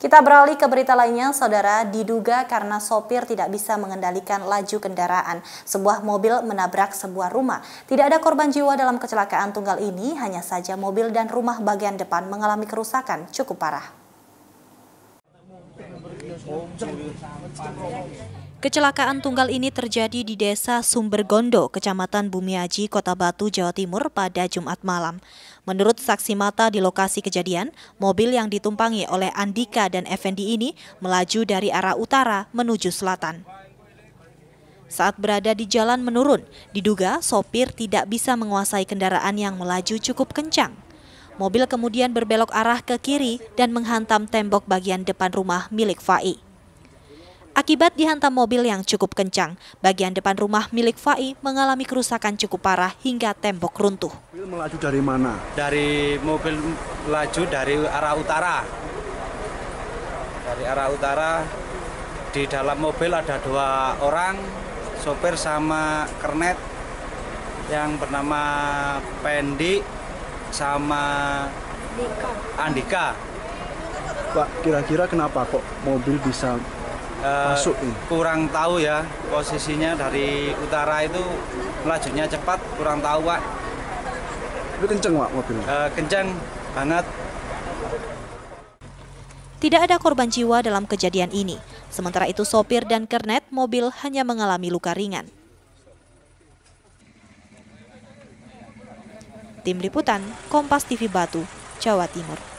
Kita beralih ke berita lainnya, saudara. Diduga karena sopir tidak bisa mengendalikan laju kendaraan, sebuah mobil menabrak sebuah rumah. Tidak ada korban jiwa dalam kecelakaan tunggal ini, hanya saja mobil dan rumah bagian depan mengalami kerusakan cukup parah. Kecelakaan tunggal ini terjadi di Desa Sumbergondo, Kecamatan Bumiaji, Kota Batu, Jawa Timur pada Jumat malam. Menurut saksi mata di lokasi kejadian, mobil yang ditumpangi oleh Andika dan Effendi ini melaju dari arah utara menuju selatan. Saat berada di jalan menurun, diduga sopir tidak bisa menguasai kendaraan yang melaju cukup kencang. Mobil kemudian berbelok arah ke kiri dan menghantam tembok bagian depan rumah milik Fai. Akibat dihantam mobil yang cukup kencang, bagian depan rumah milik Fai mengalami kerusakan cukup parah hingga tembok runtuh. Mobil melaju dari mana? Dari mobil melaju dari arah utara. Dari arah utara, di dalam mobil ada 2 orang, sopir sama kernet yang bernama Pendi sama Andika. Pak, kira-kira kenapa kok mobil bisa masuk ini? Kurang tahu ya, posisinya dari utara itu melajunya cepat, kurang tahu Pak. Itu kenceng Pak mobilnya? Kenceng banget. Tidak ada korban jiwa dalam kejadian ini. Sementara itu sopir dan kernet mobil hanya mengalami luka ringan. Tim Liputan, Kompas TV Batu, Jawa Timur.